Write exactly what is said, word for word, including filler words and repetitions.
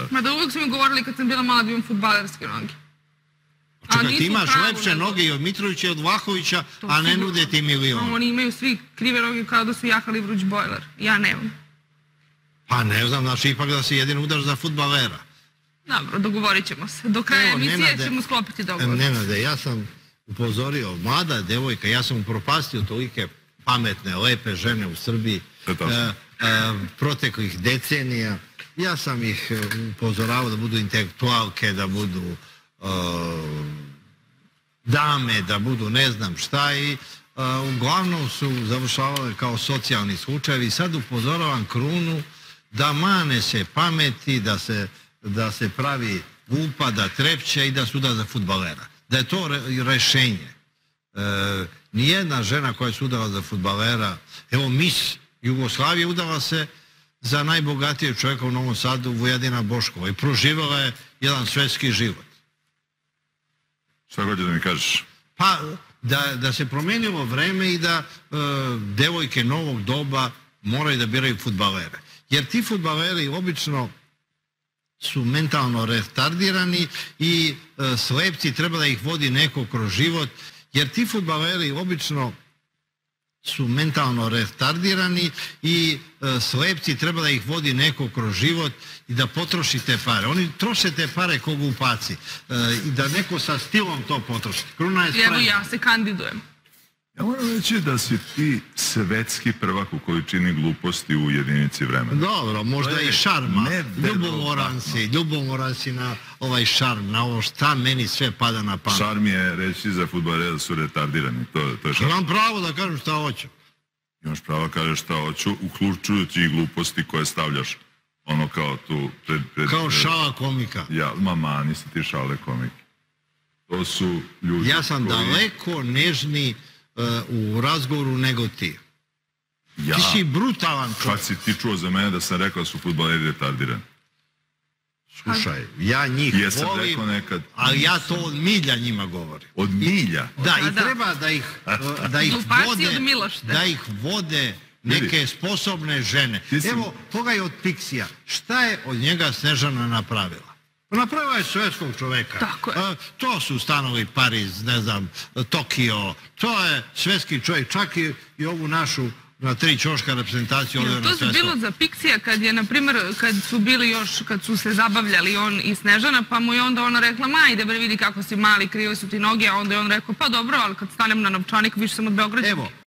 Ma da uvijek su mi govorili kad sam bila mala da imam fudbalerske noge. Čekaj, ti imaš lepše noge i od Mitrovića i od Vlahovića, a ne nude ti milion. Oni imaju svi krive noge kao da su jahali vruć bojler. Ja nemam. Pa ne znam, znači ipak da si jedin udar za fudbalera. Dobro, dogovorit ćemo se. Do kraja emisije ćemo sklopiti dogovor. Nenade, ja sam upozorio, mlada devojka, ja sam upropastio tolike pametne, lepe žene u Srbiji proteklih decenija. Ja sam ih upozoravao da budu intelektualke, da budu dame, da budu ne znam šta i uglavnom su završavale kao socijalni slučajevi. Sad upozoravam Krunu da mane se pameti, da se pravi glupa, da trepće i da suda za fudbalera. Da je to rešenje. Nijedna žena koja je sudala za fudbalera, evo mis Jugoslavije udala se za najbogatijeg čovjeka u Novom Sadu, Vujadina Boškova, i proživala je jedan svetski život. Šta hoće da mi kažeš? Pa, da se promenilo vreme i da devojke novog doba moraju da biraju fudbalere. Jer ti fudbaleri obično su mentalno retardirani i slepci treba da ih vodi neko kroz život, jer ti fudbaleri obično su mentalno retardirani i slepci treba da ih vodi neko kroz život i da potroši te pare. Oni troše te pare ko glupaci i da neko sa stilom to potroši. Kruna je spremna. Evo ja se kandidujem. Ja moram reći da si ti svetski prvak u količini gluposti u jedinici vremena. Dobro, možda i šarma. Ljubomoran si, ljubomoran si na ovaj šarm, na ovo šta meni sve pada na pamet. Šarm je reći za fudbalere da su retardirani, to je šarm. Imam pravo da kažem šta hoću. Imaš pravo da kažeš šta hoću, uključujući i gluposti koje stavljaš, ono kao tu... Kao šala komika. Ja, mama, nisi ti šale komike. To su ljudi koji... Ja sam daleko nežniji u razgovoru nego ti. Ti si brutalan čovjek. Kad si ti čuo za mene da sam rekao da su fudbaleri retardirani? Slušaj, ja njih volim, ali ja to od milja njima govorim. Od milja? Da, i treba da ih vode neke sposobne žene. Evo, pogledaj od Pixija, šta je od njega Snežana napravila? Napravila je svetskog čoveka. To su stanovi Pariz, ne znam, Tokio, to je svetski čovjek, čak i ovu našu na tri ćoška reprezentaciju ovdje na svetskom. To su bilo za Pixija kad je, na primjer, kad su bili još, kad su se zabavljali on i Snežana, pa mu je onda ona rekla, ma ide bre vidi kako si mali, krive su ti noge, a onda je on rekao, pa dobro, ali kad stanem na novčanik, više sam od Beograđa.